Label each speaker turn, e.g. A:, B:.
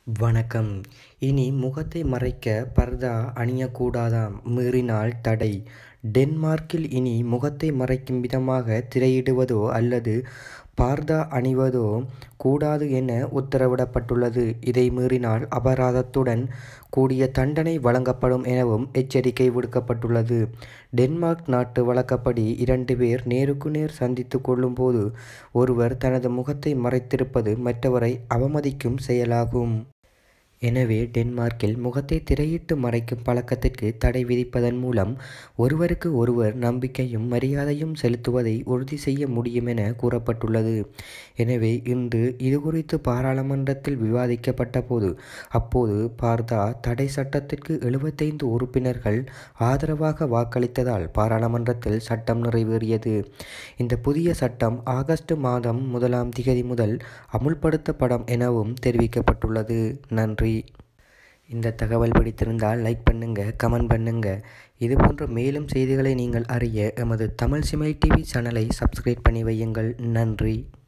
A: வணக்கம். இனி முகத்தை மறைக்க பர்தா அணியக்கூடாதாம், மீறினால் தடை. டென்மார்க்கில் இனி முகத்தை மறைக்கும் விதமாக திரையிடுவதோ அல்லது பார்தா அணிவதோ கூடாது என உத்தரவிடப்பட்டுள்ளது. இதை மீறினால் அபராதத்துடன் கூடிய தண்டனை வழங்கப்படும் எனவும் எச்சரிக்கை விடுக்கப்பட்டுள்ளது. டென்மார்க் நாட்டு வழக்கப்படி 2 பேர் நேருக்கு நேர் சந்தித்துக் கொள்ளும் போது ஒருவர் தனது முகத்தை மறைத்திருப்பது மற்றவரை அவமதிக்கும் செயலாகும். எனவே டென்மார்க்கில் முகத்தை திரையிட்டு மறைக்கும் பழக்கத்திற்கு தடை விதிப்பதன் மூலம் ஒருவருக்கு ஒருவர் நம்பிக்கையும் மரியாதையும் செலுத்துவதை உறுதி செய்ய முடியும் என கூறப்பட்டுள்ளது. எனவே இன்று இதுகுறித்து பாராளுமன்றத்தில் விவாதிக்கப்பட்ட போது அப்போது பார்தா தடை சட்டத்திற்கு 75 உறுப்பினர்கள் ஆதரவாக வாக்களித்ததால் பாராளுமன்றத்தில் சட்டம் நிறைவேறியது. இந்த புதிய சட்டம் ஆகஸ்ட் மாதம் 1ஆம் திகதி முதல் அமுல்படுத்தப்படும் எனவும் தெரிவிக்கப்பட்டுள்ளது. நன்றி. இந்த தகவல் பிடித்திருந்தால் லைக் பண்ணுங்க, கமெண்ட் பண்ணுங்க. இதுபோன்ற மேலும் செய்திகளை நீங்கள் அறிய எமது தமிழ் சிமை டிவி சேனலை சப்ஸ்கிரைப் பண்ணி வையுங்கள். நன்றி.